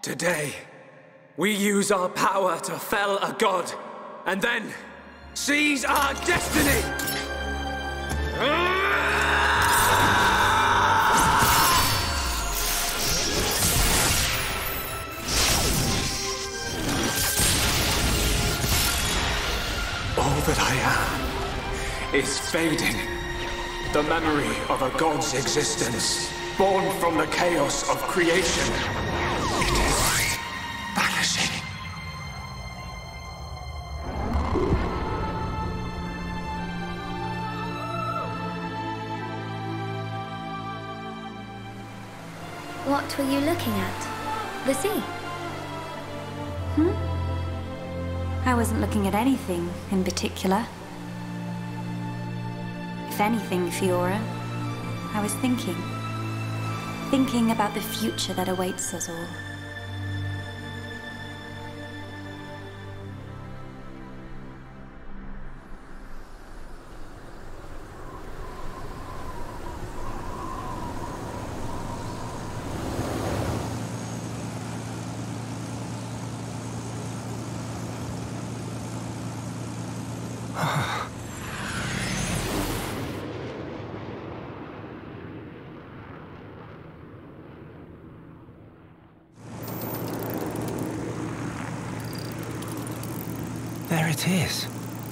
Today, we use our power to fell a god, and then seize our destiny! All that I am is fading. The memory of a god's existence, born from the chaos of creation. It is vanishing. What were you looking at? The sea? I wasn't looking at anything in particular. If anything, Fiora, I was thinking. Thinking about the future that awaits us all. There it is.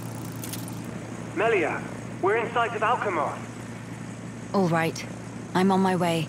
Melia, we're in sight of Alcamoth. All right, I'm on my way.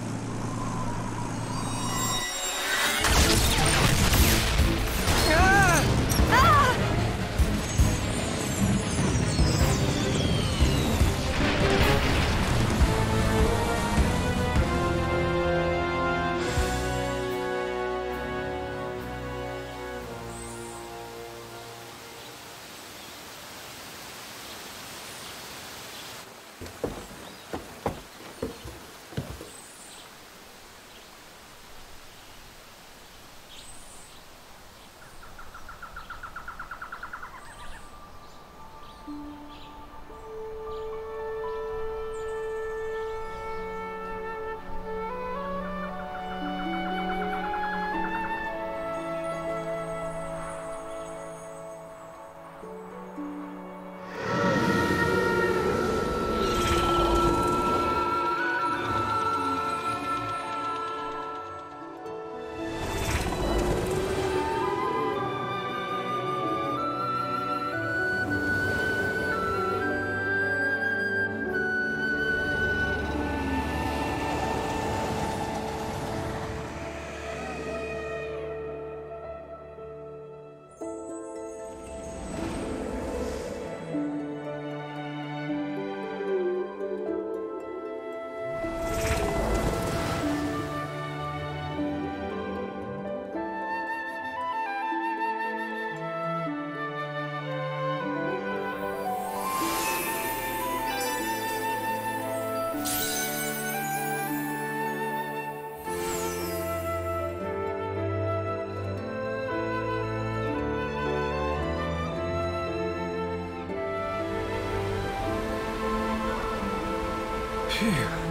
Phew.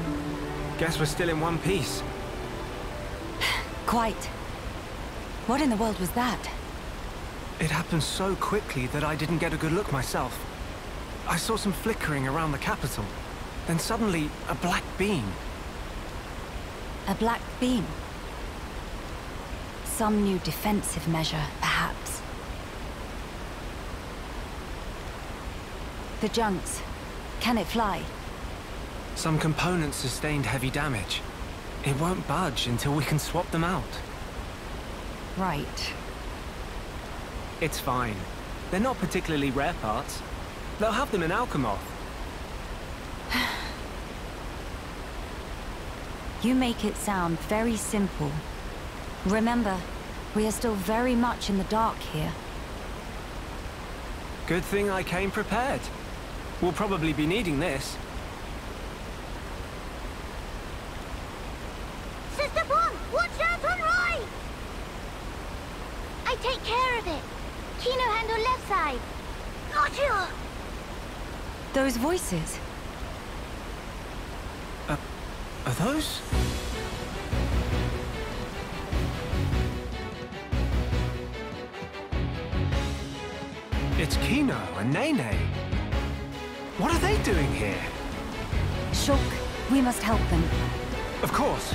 Guess we're still in one piece. Quite. What in the world was that? It happened so quickly that I didn't get a good look myself. I saw some flickering around the capital. Then suddenly, a black beam. A black beam? Some new defensive measure, perhaps. The junks. Can it fly? Some components sustained heavy damage. It won't budge until we can swap them out. Right. It's fine. They're not particularly rare parts. They'll have them in Alcamoth. You make it sound very simple. Remember, we are still very much in the dark here. Good thing I came prepared. We'll probably be needing this. Sister Bomb, watch out on right! I take care of it. Kino handle left side. Gotcha! Those voices. Are those? It's Kino and Nene. What are they doing here? Shulk, we must help them. Of course.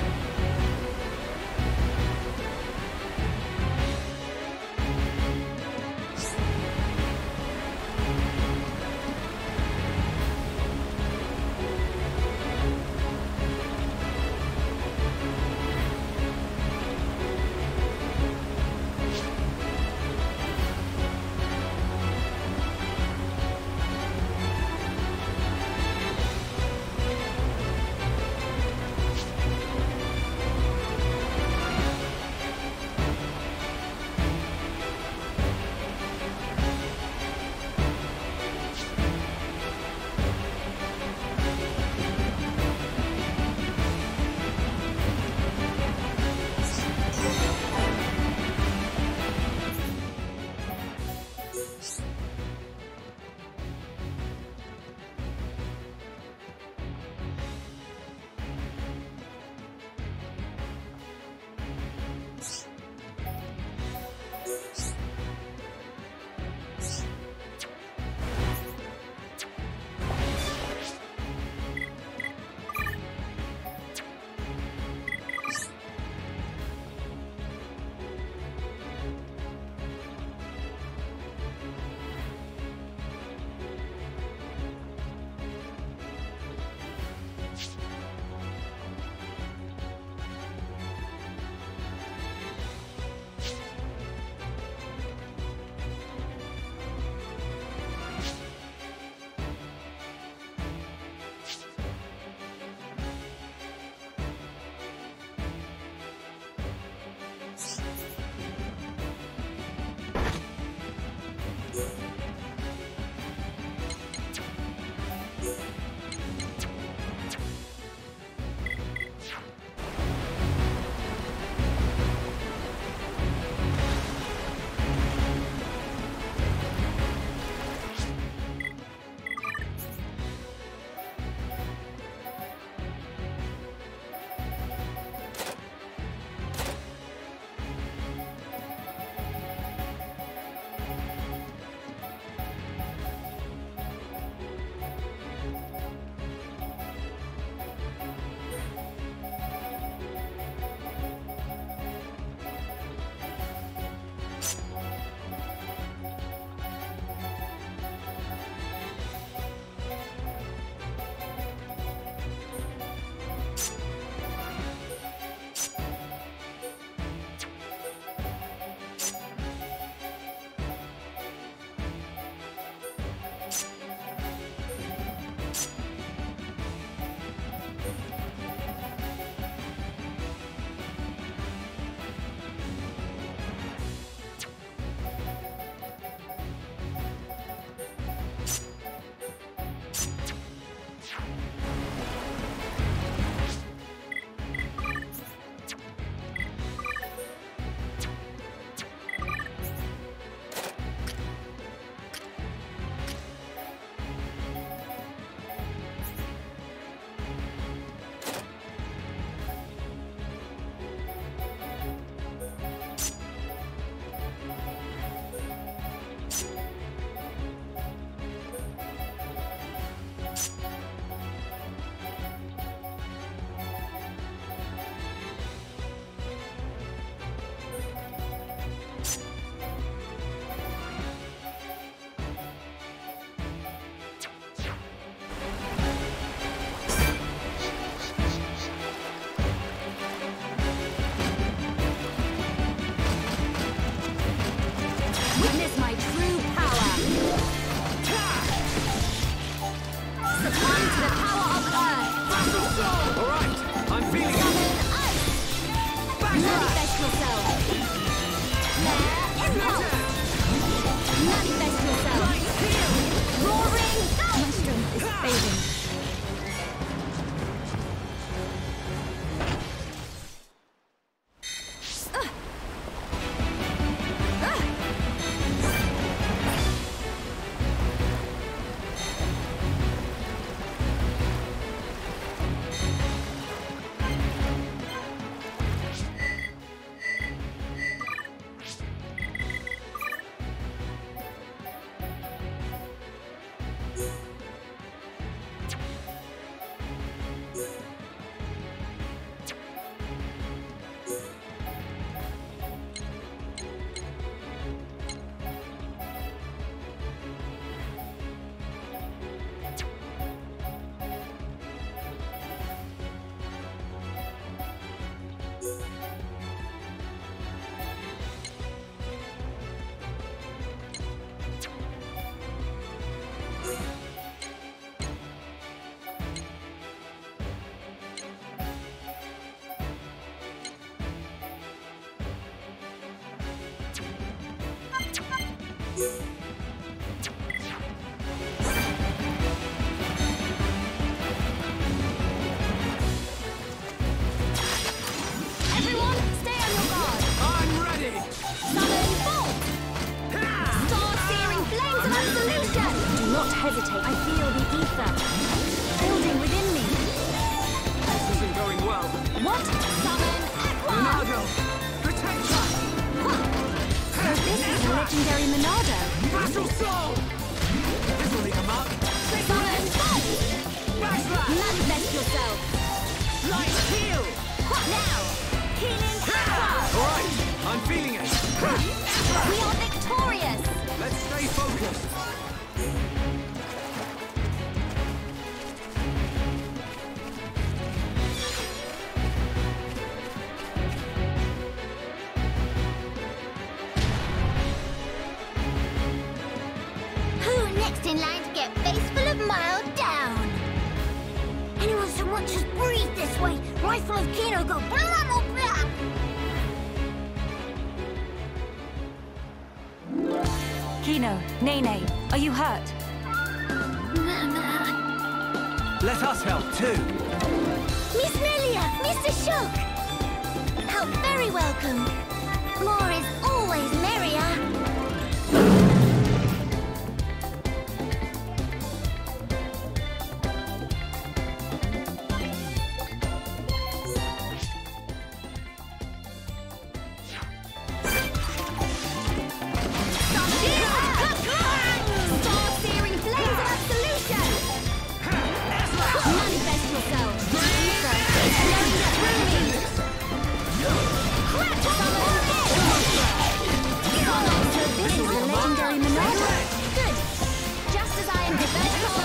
Everyone, stay on your guard. I'm ready! Summon bolt! Star-searing flames of absolution! Do not hesitate. I feel the ether building within me. This isn't going well. What? Summon aqua! Monado! Protect us! So this is the legendary Monado. Battle Soul! This'll leave a mark. Summon bolt! Backslash! Manifest yourself! Light heal! Now! Healing aqua! Alright, I'm feeling it. We are victorious! Let's stay focused. Who next in line to get face full of mild down? Anyone so much as breathe this way, rifle of Kino go blah blah blah! Kino, Nene, are you hurt? Let us help too. Miss Melia, Mr. Shulk! How very welcome. More is always merrier. Star-searing flames of absolution! Manifest yourself! Flowing through me! Crack summon So this is the legendary Monado. Good! Just as I am prepared for.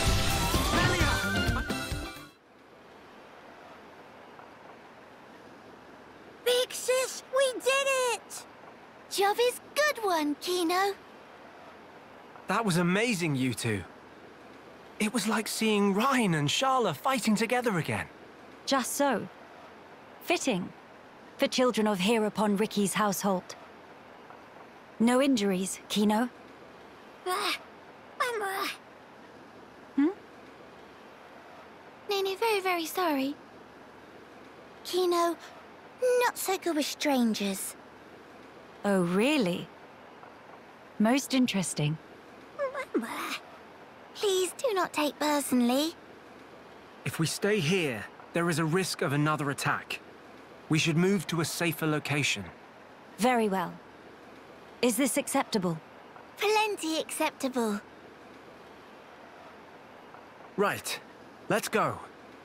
Big sis, we did it! Job is good one, Kino. That was amazing, you two. It was like seeing Reyn and Sharla fighting together again. Just so. Fitting for children of here upon Riki's household. No injuries, Kino? Nene, very, very sorry. Kino, not so good with strangers. Oh, really? Most interesting. Please do not take personally. If we stay here, there is a risk of another attack. We should move to a safer location. Very well. Is this acceptable? Plenty acceptable. Right. Let's go.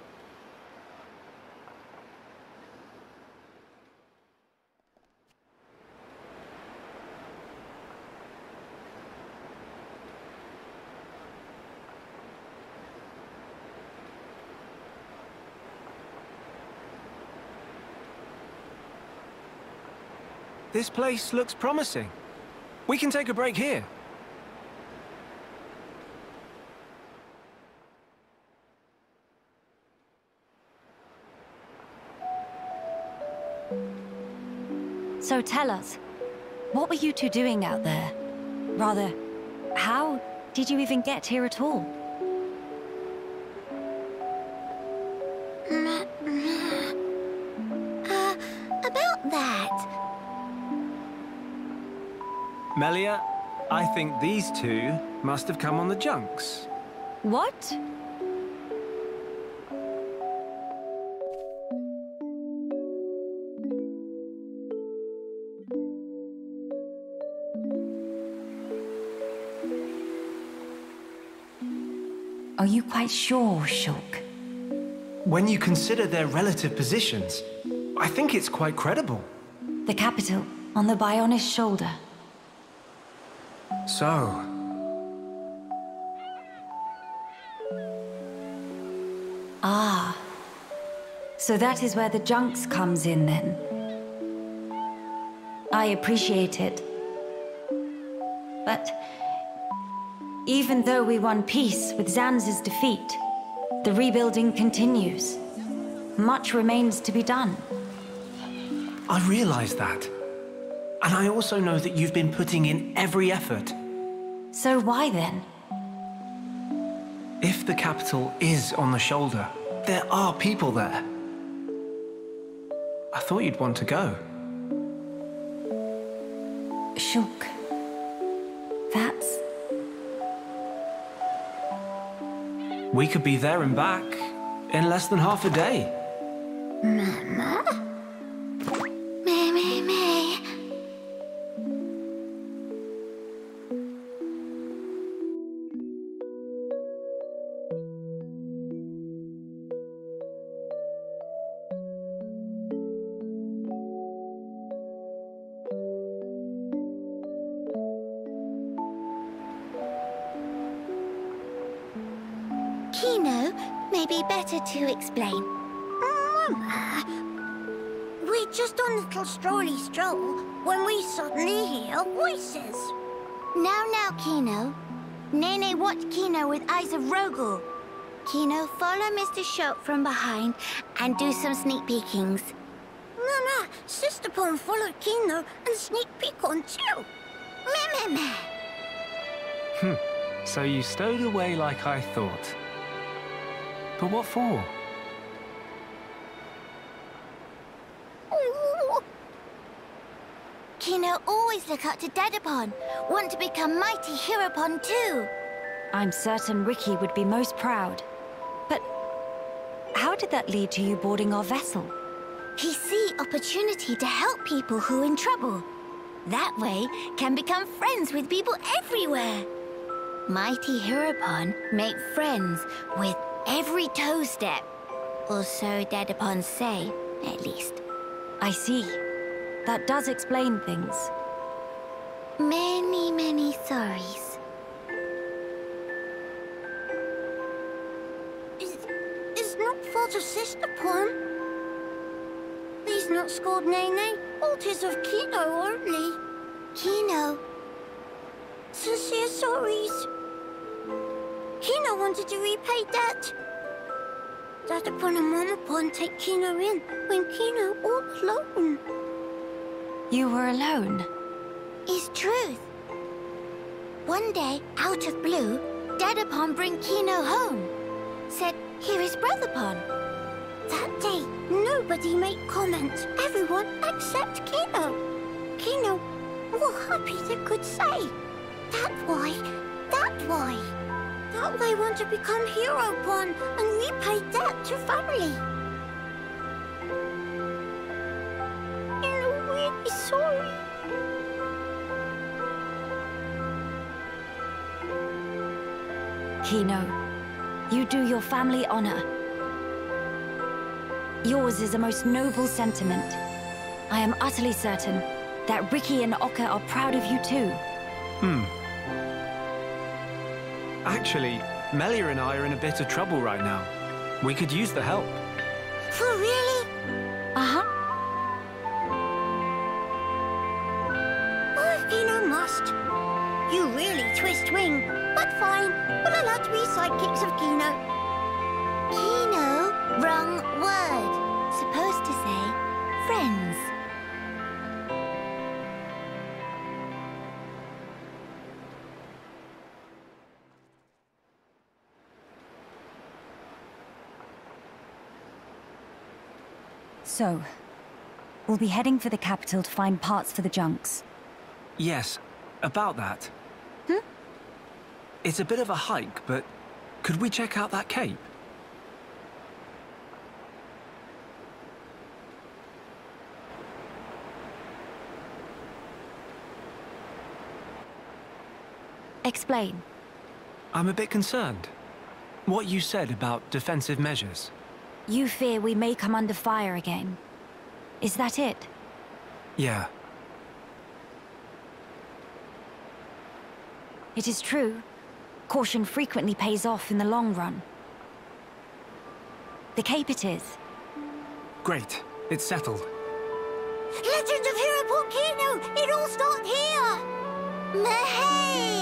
This place looks promising. We can take a break here. So tell us, what were you two doing out there? Rather, how did you even get here at all? About that. Melia, I think these two must have come on the junks. What? Are you quite sure, Shulk? When you consider their relative positions, I think it's quite credible. The capital, on the Bionis Shoulder. So... Ah. So that is where the junks comes in, then. I appreciate it. But... even though we won peace with Zanz's defeat, the rebuilding continues. Much remains to be done. I realize that. And I also know that you've been putting in every effort So why then? If the capital is on the shoulder, there are people there. I thought you'd want to go. Shulk. That's... We could be there and back in less than half a day. Mama? Me. Kino, maybe better to explain. Mama, we're just on a little strolly stroll when we suddenly hear voices. Now, Kino. Nene watched Kino with eyes of Rogel. Kino, follow Mr. Shulk from behind and do some sneak peekings. Mama, Sister Pon followed Kino and sneak peek on too. Meh. So you stowed away like I thought. But what for? Ooh. Kino always look up to Dadapon. Want to become mighty Heropon too. I'm certain Riki would be most proud. But how did that lead to you boarding our vessel? He see opportunity to help people who in trouble. That way can become friends with people everywhere. Mighty Heropon make friends with every toe step. Or so Dadapon say, at least. I see. That does explain things. Many sorries. It's not fault of Sister Pon. He's not scored Nene. Fault is of Kino only. Kino. Sincere sorries. Kino wanted to repay debt. Dadapon and Mamapon take Kino in when Kino all alone. You were alone? It's truth. One day, out of blue, Dadapon bring Kino home. Said, here is Brotherpon. That day, nobody make comment. Everyone except Kino. Kino more happy than could say. That why. That way want to become Heropon and repay debt to family. I'm really sorry. Kino, you do your family honor. Yours is a most noble sentiment. I am utterly certain that Riki and Oka are proud of you too. Actually, Melia and I are in a bit of trouble right now. We could use the help. For really? Uh-huh. Oh, if Kino must. You really twist wing. But fine, we'll allow to be sidekicks of Kino. Kino? Wrong word. Supposed to say friends. So, we'll be heading for the capital to find parts for the junks. Yes, about that. It's a bit of a hike, but could we check out that cape? Explain. I'm a bit concerned. What you said about defensive measures. You fear we may come under fire again. Is that it? Yeah. It is true. Caution frequently pays off in the long run. The cape it is. Great. It's settled. Legend of Heropon Kino! It all started here! Mahey!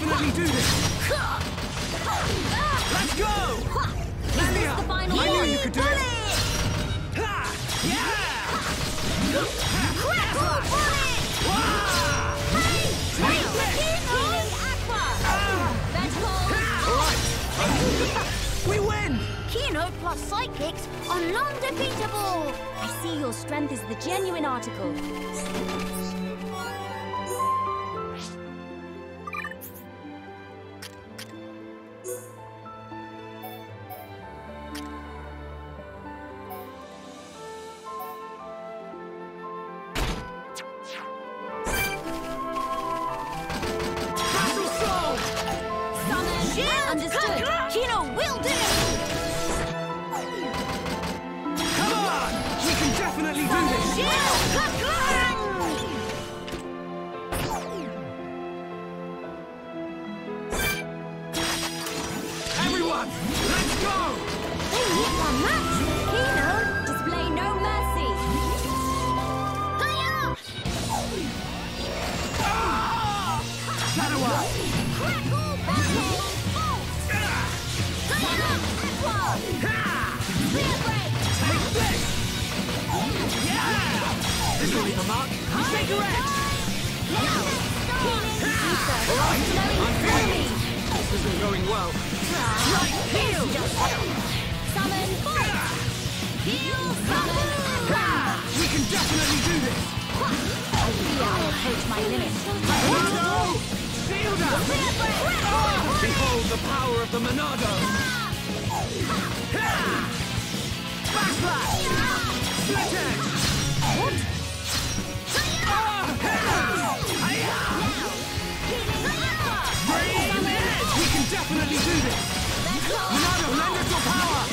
definitely do this! Let's go! Melia! the final I knew one. you could do it! Ha! Yeah! We win! Kino plus psychics are non-defeatable! I see your strength is the genuine article. Understood! Kino will do! Come on! We can definitely do this! Everyone, let's go! They need one match! Kino! Display no mercy. Shadow up! Crackle, battle, bolt! Spear break! Take this! Yeah! This will leave a mark. Cigarette! Alright, I'm feeling it. This isn't going well. Right, heal! Summon bolt! Heal, summon, We can definitely do this! I fear I approach my limit. Shield up! Behold the power of the Monado! Backslash! Split edge! What? We can definitely do this! Monado, lend us your power!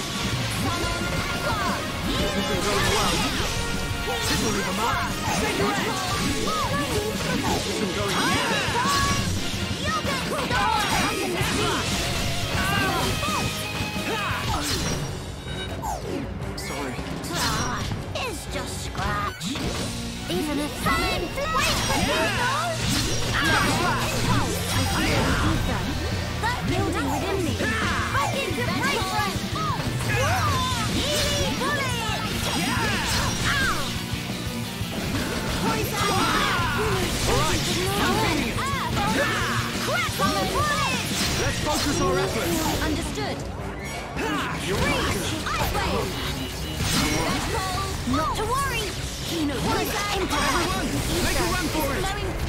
This isn't going well. This will leave a mark. Cigarette! This isn't going well. Sorry. It's just scratch. Even if summon, wait for that building within me. Back into breakthrough. Easy bullet. Alright, I'm feeling it. Crack on the bullet. Let's focus our efforts. Understood. Not to worry. Kino, Everyone, make a run for it.